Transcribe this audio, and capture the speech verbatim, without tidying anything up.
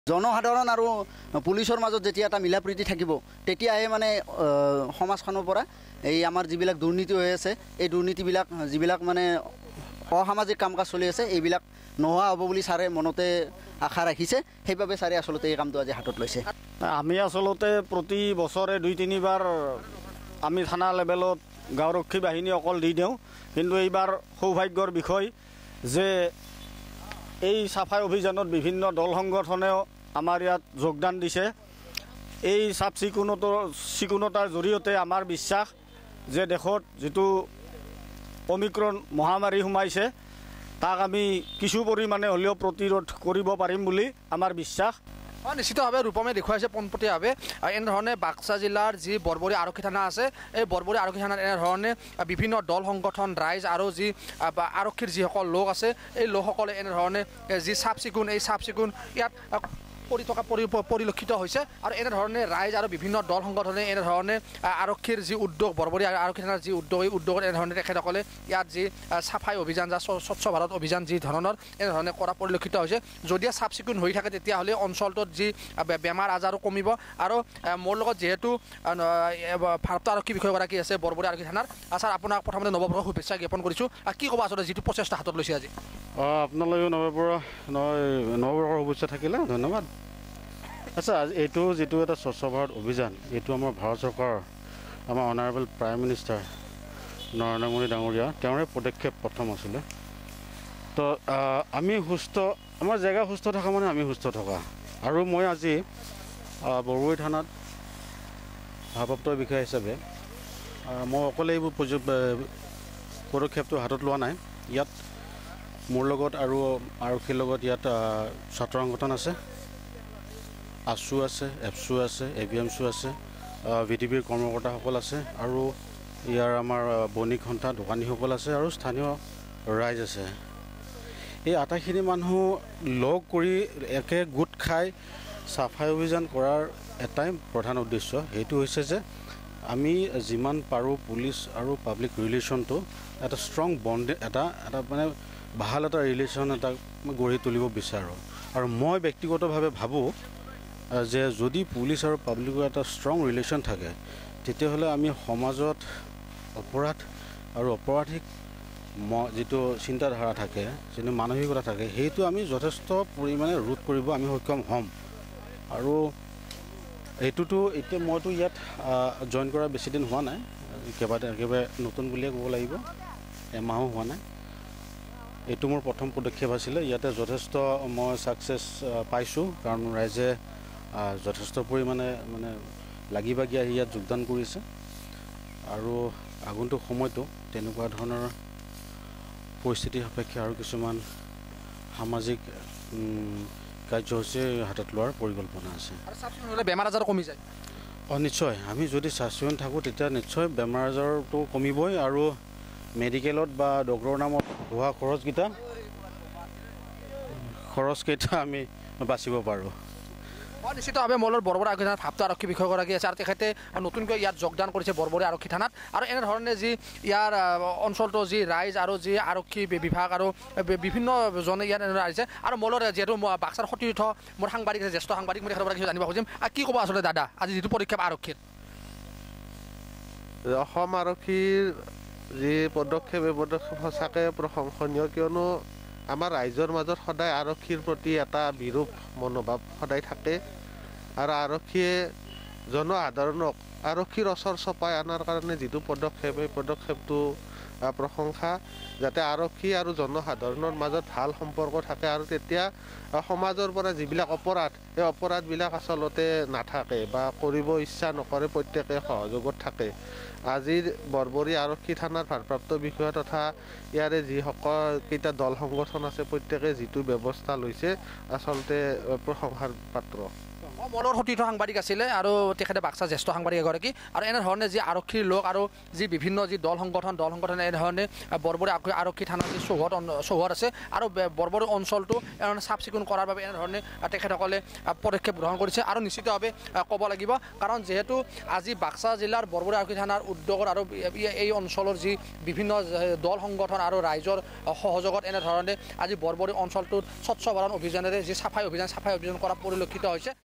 জনসাধাৰণ আৰু পুলিচৰ মাজত যেতিয়া এটা মিলা প্ৰীতি থাকিব তেতিয়াহে মানে সমাজখনৰ পৰা এই আমাৰ যিবিলাক দুৰ্নীতি হৈ আছে এই দুৰ্নীতিবিলাক যিবিলাক মানে অসামাজিক কাম কাজ চলি আছে এইবিলাক নোহোৱা হ'ব বুলি ছাৰে মনতে আশা ৰাখিছে সেইবাবে ছাৰে আচলতে এই কামটো আজি হাতত লৈছে আমি আচলতে প্ৰতি বছৰে দুই তিনিবাৰ আমি থানা লেভেলত গাঁওৰক্ষী বাহিনী অকল দি দিওঁ কিন্তু এইবাৰ সৌভাগ্যৰ বিষয় যে এই সাফাই অভিযানত বিভিন্ন দল সংগঠনেও আমাৰ ইয়াত যোগদান দিছে এই চাফ চিকুণতাৰ চিকুণতাৰ জৰিয়তে আমাৰ বিশ্বাস যে দেশত যেটো অমিক্ৰন মহামাৰী সোমাইছে তাক আমি কিছু পৰিমাণে হলেও প্ৰতিৰোধ কৰিব পাৰিম বুলি আমাৰ বিশ্বাস নিশ্চিতভাৱে ৰূপমে দেখুৱাইছে পোনপটীয়াভাৱে এনেধৰণে বাক্সা জিলাৰ যি বৰবৰী আৰক্ষী থানা আছে এই বৰবৰী আৰক্ষী থানাত এনেধৰণে বিভিন্ন দল সংগঠন ৰাইজ আৰু যি আৰক্ষীৰ যিসকল লোক আছে এই লোকসকলে এনেধৰণে যি চাফ চিকুণ এই চাফ চিকুণ ইয়াত পৰি থকা পৰিলক্ষিত হৈছে আৰু এনেধৰণে ৰাইজ আৰু বিভিন্ন দল সংগঠনে এনেধৰণে আৰক্ষীৰ যি উদ্যোগ বৰবৰী আৰক্ষী থানাৰ যি উদ্যোগ এই উদ্যোগত এনেধৰণে তেখেতসকলে ইয়াত যি চাফাই অভিযান যা স্বচ্ছ ভাৰত অভিযান যি ধৰণৰ এনেধৰণে কৰা পৰিলক্ষিত হৈছে যদি চাফ চিকুণ হৈ থাকে তেতিয়াহ'লে অঞ্চলটোত যি বেমাৰ আজাৰো কমিব আৰু মোৰ লগত যিহেতু ভাৰপ্ৰাপ্ত আৰক্ষী বিষয়াগৰাকী আছে বৰবৰী আৰক্ষী থানাৰ ছাৰ আপোনাক প্ৰথমতে নৱবৰ্ষৰ শুভেচ্ছা জ্ঞাপন কৰিছোঁ কি ক'ব আচলতে যিটো প্ৰচেষ্টা হাতত লৈছে আজি আপোনালোকে নৱবৰ্ষ নৱবৰ্ষৰ শুভেচ্ছা থাকিলে ধন্যবাদ আচ্ছা এইটো যেটো এটা স্বচ্ছ ভাৰত অভিযান এইটো আমাৰ ভাৰত চৰকাৰ আমাৰ honourable prime minister Narendra Modi ডাঙৰীয়া তেওঁৰে পদক্ষেপ প্ৰথম আছিলে তো আমি সুস্থ আমাৰ জেগা সুস্থ থকা মানে আমি সুস্থ থকা আৰু মই আজি বৰবৰী থানাত ভাৰপ্ৰাপ্ত বিষয়া হিচাপে মই অকলে এইবোৰ পদক্ষেপটো হাতত লোৱা নাই ইয়াত মোৰ লগত আৰু আৰক্ষীৰ লগত ইয়াত ছাত্ৰ সংগঠন আছে আছু আছে এফছু আছে এ বি এমছু আছে ভি টি বিৰ কৰ্মকৰ্তাসকল আছে আৰু ইয়াৰ আমাৰ বণিক সন্থা দোকানীসকল আছে আৰু স্থানীয় ৰাইজ আছে এই আটাইখিনি মানুহ লগ কৰি একে গোট খাই চাফাই অভিযান কৰাৰ এটাই প্ৰধান উদ্দেশ্য সেইটো হৈছে যে আমি যিমান পাৰোঁ পুলিচ আৰু পাব্লিক ৰিলেশ্যনটো এটা ষ্ট্ৰং বণ্ড এটা এটা মানে ভাল এটা ৰিলেশ্যন এটা গঢ়ি তুলিব বিচাৰোঁ আৰু মই ব্যক্তিগতভাৱে ভাবোঁ যে যদি পুলিচ আৰু পাব্লিকৰ এটা ষ্ট্ৰং ৰিলেশ্যন থাকে তেতিয়াহ'লে আমি সমাজত অপৰাধ আৰু অপৰাধিক যেটো চিন্তাধাৰা থাকে যিটো মানসিকতা থাকে সেইটো আমি যথেষ্ট পৰিমাণে ৰোধ কৰিব আমি সক্ষম হ'ম আৰু এইটোতো এতিয়া মইতো ইয়াত জইন কৰা বেছি দিন হোৱা নাই একেবাৰে একেবাৰে নতুন বুলিয়ে ক'ব লাগিব এমাহো হোৱা নাই এইটো মোৰ প্ৰথম পদক্ষেপ আছিলে ইয়াতে যথেষ্ট মই ছাকচেছ পাইছোঁ কাৰণ ৰাইজে যথেষ্ট পৰিমাণে মানে লাগি ভাগি আহি ইয়াত যোগদান কৰিছে আৰু আগন্তুক সময়তো তেনেকুৱা ধৰণৰ পৰিস্থিতি সাপেক্ষে আৰু কিছুমান সামাজিক কাৰ্যসূচী হাতত লোৱাৰ পৰিকল্পনা আছে বেমাৰ আজাৰ কমি যায় অঁ নিশ্চয় আমি যদি চাচিন থাকোঁ তেতিয়া নিশ্চয় বেমাৰ আজাৰটো কমিবই আৰু মেডিকেলত বা ডক্টৰৰ নামত হোৱা খৰচকেইটা খৰচকেইটা আমি বাচিব পাৰোঁ নিশ্চিতভাৱে মোৰ বৰবৰী আৰক্ষী থানাত ভাৰপ্ৰাপ্ত আৰক্ষী বিষয়াগৰাকী আছে আৰু তেখেতে নতুনকৈ ইয়াত যোগদান কৰিছে বৰবৰী আৰক্ষী থানাত আৰু এনেধৰণে যি ইয়াৰ অঞ্চলটো যি ৰাইজ আৰু যি আৰক্ষী বিভাগ আৰু বিভিন্ন জনে ইয়াত আহিছে আৰু মোৰ যিহেতু বাক্সাৰ সতীৰ্থ মোৰ সাংবাদিক আছে জ্যেষ্ঠ সাংবাদিক মই তেখেতৰ কিছু জানিব খুজিম কি ক'ব আচলতে দাদা আজি যিটো পদক্ষেপ আৰক্ষীৰ অসম আৰক্ষীৰ যি পদক্ষেপ এই পদক্ষেপ সঁচাকৈ প্ৰশংসনীয় কিয়নো আমাৰ ৰাইজৰ মাজত সদায় আৰক্ষীৰ প্ৰতি এটা বিৰূপ মনোভাৱ সদায় থাকে আৰু আৰক্ষীয়ে জনসাধাৰণক আৰক্ষীৰ ওচৰ চপাই অনাৰ কাৰণে যিটো পদক্ষেপ এই পদক্ষেপটো প্ৰশংসা যাতে আৰক্ষী আৰু জনসাধাৰণৰ মাজত ভাল সম্পৰ্ক থাকে আৰু তেতিয়া সমাজৰ পৰা যিবিলাক অপৰাধ এই অপৰাধবিলাক আচলতে নাথাকে বা কৰিব ইচ্ছা নকৰে প্ৰত্যেকে সহযোগত থাকে আজিৰ বৰবৰী আৰক্ষী থানাৰ ভাৰপ্ৰাপ্ত বিষয়া তথা ইয়াৰে যিসকল কেইটা দল সংগঠন আছে প্ৰত্যেকে যিটো ব্যৱস্থা লৈছে আচলতে প্ৰশংসাৰ পাত্ৰ কমলৰ সতীৰ্থ সাংবাদিক আছিলে আৰু তেখেতে বাক্সা জ্যেষ্ঠ সাংবাদিক এগৰাকী আৰু এনেধৰণে যি আৰক্ষীৰ লোক আৰু যি বিভিন্ন যি দল সংগঠন দল সংগঠন এনেধৰণে বৰবৰী আৰক্ষী থানাৰ যি চৌহদ চৌহদ আছে আৰু বৰবৰী অঞ্চলটো এনেধৰণে চাফ চিকুণ কৰাৰ বাবে এনেধৰণে তেখেতসকলে পদক্ষেপ গ্ৰহণ কৰিছে আৰু নিশ্চিতভাৱে ক'ব লাগিব কাৰণ যিহেতু আজি বাক্সা জিলাৰ বৰবৰী আৰক্ষী থানাৰ উদ্যোগৰ আৰু এই অঞ্চলৰ যি বিভিন্ন দল সংগঠন আৰু ৰাইজৰ সহযোগত এনেধৰণে আজি বৰবৰী অঞ্চলটোত স্বচ্ছ ভাৰত অভিযানেৰে যি চাফাই অভিযান চাফাই অভিযান কৰা পৰিলক্ষিত হৈছে।